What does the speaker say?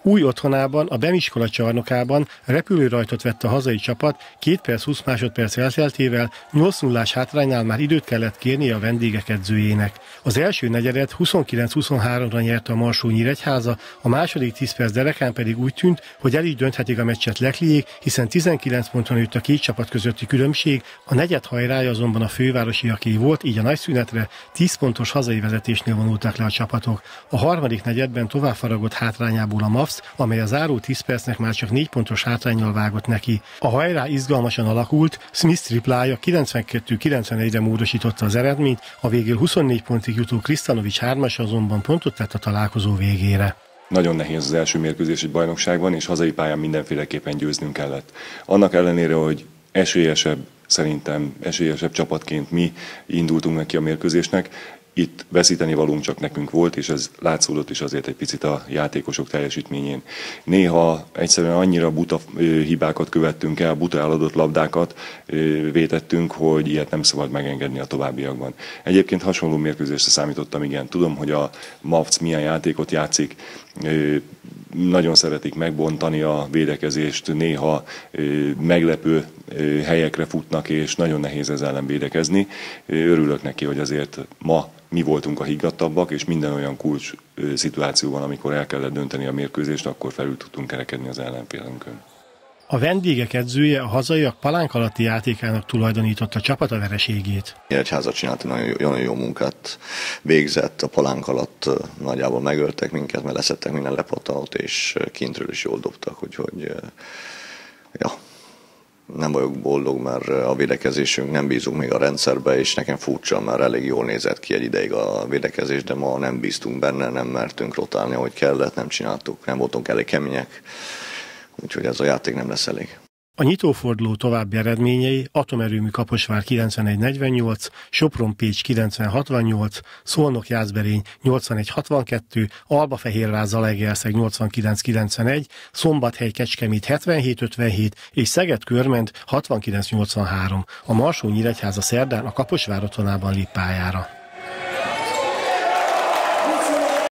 Új otthonában, a Bemiskola csarnokában repülőrajtot vett a hazai csapat, 2 perc 20 másodperc elteltével 8-0-ás hátránynál már időt kellett kérnie a vendégek edzőjének. Az első negyedet 29-23-ra nyerte a Marsó-Nyíregyháza, a második 10 perc derekán pedig úgy tűnt, hogy el is dönthetik a meccset Lekliék, hiszen 19 pontra nőtt a két csapat közötti különbség, a negyed hajrája azonban a fővárosiaké volt, így a nagy szünetre 10 pontos hazai vezetésnél vonultak le a csapatok. A harmadik negyedben tovább faragott hátrányából a MAFS, amely a záró 10 percnek már csak 4 pontos hátránnyal vágott neki. A hajrá izgalmasan alakult, Smith triplája 92-91-re módosította az eredményt, a végül 24 pontig jutó Kristanovics 3-as azonban pontot tett a találkozó végére. Nagyon nehéz az első mérkőzés egy bajnokságban, és hazai pályán mindenféleképpen győznünk kellett. Annak ellenére, hogy szerintem esélyesebb csapatként mi indultunk neki a mérkőzésnek, itt veszíteni valónk csak nekünk volt, és ez látszódott is azért egy picit a játékosok teljesítményén. Néha egyszerűen annyira buta hibákat követtünk el, buta eladott labdákat vétettünk, hogy ilyet nem szabad megengedni a továbbiakban. Egyébként hasonló mérkőzésre számítottam, igen. Tudom, hogy a MAFC milyen játékot játszik, nagyon szeretik megbontani a védekezést, néha meglepő helyekre futnak, és nagyon nehéz ezzel ellen védekezni. Örülök neki, hogy azért ma mi voltunk a higgadtabbak, és minden olyan kulcs szituációban, amikor el kellett dönteni a mérkőzést, akkor felül tudtunk kerekedni az ellenfélünkön. A vendégek edzője a hazaiak palánk alatti játékának tulajdonította a csapat a vereségét. Nyíregyháza csinált, nagyon jó munkát végzett, a palánk alatt nagyjából megöltek minket, mert leszettek minden lepatalót, és kintről is jól dobtak, úgyhogy ja, nem vagyok boldog, mert a védekezésünk, nem bízunk még a rendszerbe, és nekem furcsa, mert elég jól nézett ki egy ideig a védekezés, de ma nem bíztunk benne, nem mertünk rotálni, ahogy kellett, nem csináltuk, nem voltunk elég kemények. Úgyhogy ez a játék nem lesz elég. A nyitóforduló további eredményei: Atomerőmű Kaposvár 91-48, Sopron-Pécs 90-68, Szolnok-Jászberény 81-62, Albafehérvár-Zalaegerszeg 89-91, Szombathely-Kecskemét 77-57 és Szeged-Körment 69-83. A Marsó-Nyíregyháza szerdán a Kaposvár otthonában lép pályára.